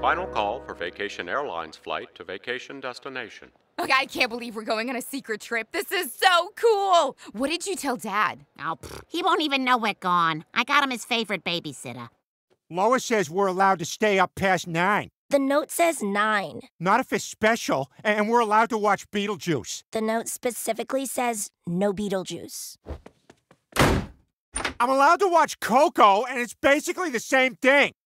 Final call for Vacation Airlines flight to vacation destination. Okay, I can't believe we're going on a secret trip. This is so cool. What did you tell Dad? Oh, he won't even know we're gone. I got him his favorite babysitter. Lois says we're allowed to stay up past 9. The note says 9. Not if it's special, and we're allowed to watch Beetlejuice. The note specifically says no Beetlejuice. I'm allowed to watch Coco, and it's basically the same thing.